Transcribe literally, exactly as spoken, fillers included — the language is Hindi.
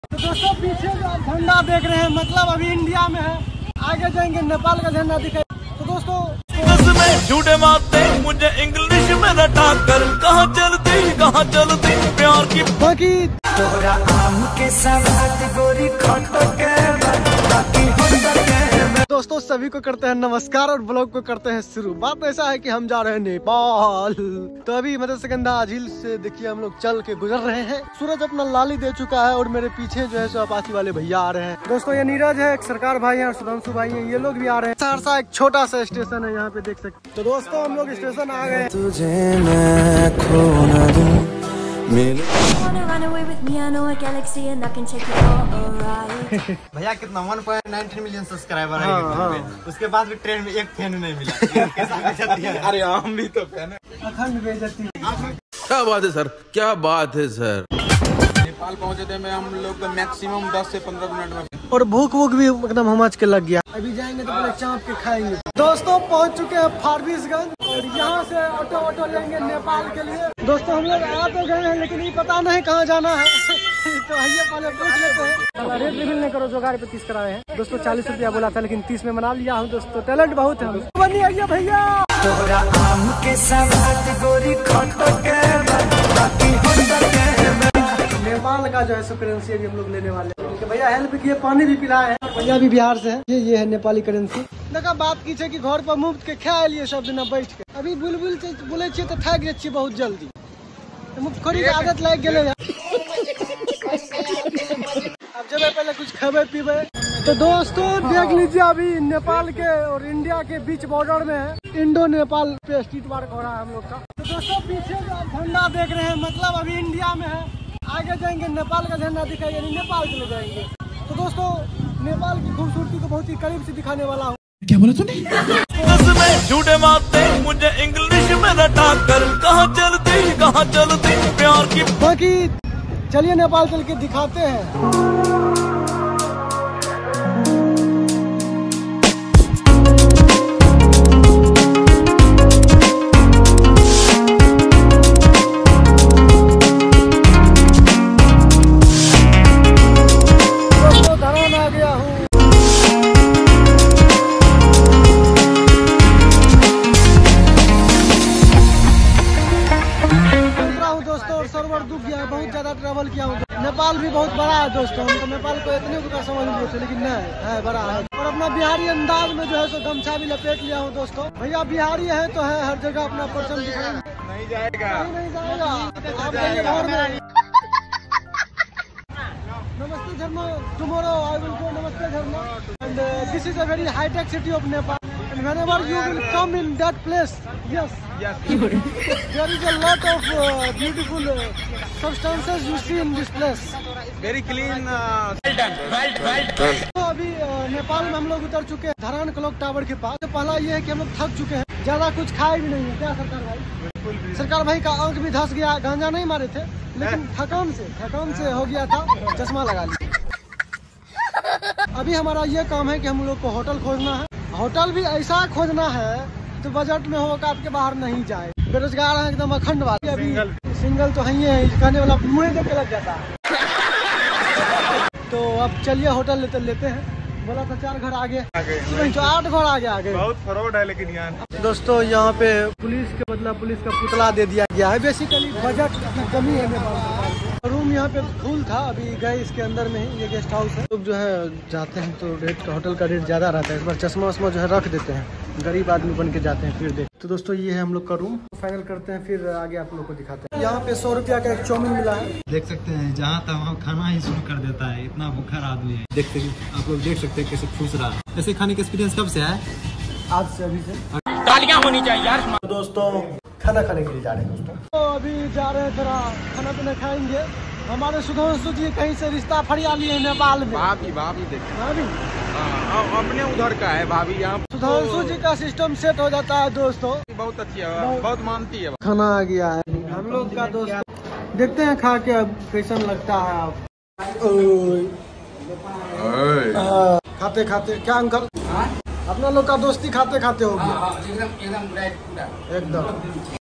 तो दोस्तों पीछे जो आप झंडा देख रहे हैं मतलब अभी इंडिया में है, आगे जाएंगे नेपाल का झंडा दिखाई। तो दोस्तों झूठे मारते मुझे इंग्लिश में रटा कर, कहाँ चलती कहाँ चलती प्यार की बाकी तोरा आम के साथ गोरी खटके बाकी दोस्तों सभी को करते हैं नमस्कार और ब्लॉग को करते हैं शुरू। बात ऐसा है कि हम जा रहे हैं नेपाल। तो अभी मत्स्यगंधा झील से देखिए हम लोग चल के गुजर रहे हैं। सूरज अपना लाली दे चुका है और मेरे पीछे जो है सो अपाची वाले भैया आ रहे हैं। दोस्तों ये नीरज है, एक सरकार भाई है और सुधांशु भाई है, ये लोग भी आ रहे हैं। सहरसा एक छोटा सा स्टेशन है, यहाँ पे देख सकते। तो दोस्तों हम लोग स्टेशन आ गए। तुझे मैं खो न दूं भैया कितना one point nineteen million subscriber है। हाँ, हाँ। उसके बाद भी ट्रेन में एक फैन नहीं मिला। कैसा अरे हम भी तो फैन है। अखंड बेइज्जती। क्या बात है सर, क्या बात है सर। नेपाल पहुंचे थे में हम लोग मैक्सिमम दस से पंद्रह मिनट में, और भूख भूख भी एकदम हमच के लग गया। अभी जाएंगे तो पहले चाँप के खाएंगे। दोस्तों पहुंच चुके हैं फारबिसगंज और यहाँ से ऑटो ऑटो लेंगे नेपाल के लिए। दोस्तों हम लोग आ तो गए हैं लेकिन ये पता नहीं कहाँ जाना है। तो आइए पहले पूछ लेते हैं। रेट रिवील नहीं करो, जो गाड़ी पे तीस कराए हैं। दोस्तों चालीस रुपया बोला था लेकिन तीस में मना लिया हूँ। दोस्तों टैलेंट बहुत है। बनी आइए भैया। तोरा आम के साथ गोरी खटके बाकी नेपाल का जो है सो करेंसी अभी हम लोग लेने वाले हैं। भैया हेल्प किए, पानी भी पिलाए हैं। भैया भी बिहार से है। ये ये है नेपाली करेंसी। देखा बात की कि घर पर मुफ्त के खा लिए सब दिन बैठ के। अभी बुलबुल बोले छे तो थक जाए बहुत जल्दी। तो मुफ्तखोरी की आदत लग गए। अब जब पहले कुछ खेबे पीबे। तो दोस्तों देख लीजिए अभी नेपाल के और इंडिया के बीच बॉर्डर में है। इंडो नेपाल पे स्ट्रीट वर्क हो रहा है हम लोग का। तो दोस्तों पीछे जो आप झंडा देख रहे हैं मतलब अभी इंडिया में है, आगे जाएंगे नेपाल का झंडा दिखाई, यानी नेपाल चले जाएंगे। तो दोस्तों नेपाल की खूबसूरती को बहुत ही करीब से दिखाने वाला हूँ। क्या बोला तूने? झूठे मारते मुझे इंग्लिश में रटा कर, कहाँ चलती कहाँ चलती प्यार की। बाकी चलिए नेपाल चल के दिखाते हैं। सर्वर दुख गया है, बहुत ज्यादा ट्रैवल किया हूँ। नेपाल भी बहुत बड़ा है दोस्तों। हम तो नेपाल को इतने बुरा समझ लिए थे लेकिन नहीं है, बड़ा है। और अपना बिहारी अंदाज में जो है सो गमछा भी लपेट लिया हूँ दोस्तों। भैया बिहारी है तो है, हर जगह अपना परचम दिखाएंगे। नहीं जाएगा, नहीं, नहीं जाएगा। आप जाइए घर में। नमस्ते झरना, टुमारो आई विल गो। नमस्ते Jharna. And this is a very hi tech city of Nepal. And whenever you will come in that place, yes, yes, there is a lot of uh, beautiful uh, substances you see in this place. very clean. uh, well done, well well done. तो अभी uh, नेपाल में हम लोग उतर चुके हैं धरान क्लॉक टावर के पास। तो पहला ये है कि हम लोग थक चुके हैं, ज्यादा कुछ खाए भी नहीं है। क्या सरकार भाई? सरकार भाई का आंख भी धस गया। गांजा नहीं मारे थे लेकिन थकान से थकान से हो गया था, चश्मा लगा लिया। अभी हमारा ये काम है कि हम लोग को होटल खोजना है। होटल भी ऐसा खोजना है तो बजट में हो, काट के बाहर नहीं जाए। बेरोजगार है एकदम अखंड वाले। अभी सिंगल, सिंगल तो है ही है, कहने वाला मुँह देख के लग जाता है। तो अब चलिए होटल लेते लेते हैं। बोला था चार घर आगे, जो आठ घर आगे आ गए। बहुत फ्रॉड है लेकिन यहाँ। दोस्तों यहाँ पे पुलिस के बदला पुलिस का पुतला दे दिया गया है। बेसिकली बजट की कमी है नेपाल। रूम यहाँ पे फुल था, अभी गए इसके अंदर में ही। ये गेस्ट हाउस है। लोग जो है जाते हैं तो रेट का, होटल का रेट ज्यादा रहता है। इस बार चश्मा वश्मा जो है रख देते हैं, गरीब आदमी बन के जाते हैं फिर देख। तो दोस्तों ये है हम लोग का रूम। फाइनल करते हैं फिर आगे आप लोग को दिखाते हैं। यहाँ पे सौ रुपया का एक चाउमीन मिला है। देख सकते हैं जहाँ तक वहाँ खाना ही शुरू कर देता है। इतना भूखा आदमी है। देखते आप लोग देख सकते हैं कैसे खुश रहा है। ऐसे खाने का एक्सपीरियंस कब से है? आज से, अभी से। तालियां होनी चाहिए यार। दोस्तों खाना खाने के लिए जा रहे हैं दोस्तों। तो अभी जा रहे हैं, थोड़ा खाना पीना खाएंगे। हमारे सुधांशु जी कहीं से रिश्ता फरिया लिए नेपाल में। भाभी भाभी देखो, भाभी अपने उधर का है भाभी। यहाँ सुधांशु जी का सिस्टम सेट हो जाता है दोस्तों। बहुत अच्छी है, बहुत मानती है। खाना आ गया है हम लोग का दोस्त। देखते हैं खा के अब कैसन लगता है। आप खाते खाते क्या अंकल अपना लोग का दोस्ती खाते खाते हो गया एकदम।